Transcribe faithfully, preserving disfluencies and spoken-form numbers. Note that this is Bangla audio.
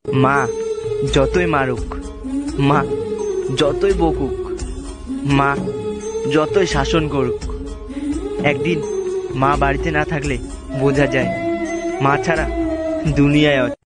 মা যতই মারুক, মা যতই বকুক, মা যতই শাসন করুক, একদিন মা বাড়িতে না থাকলে বোঝা যায় মা ছাড়া দুনিয়ায়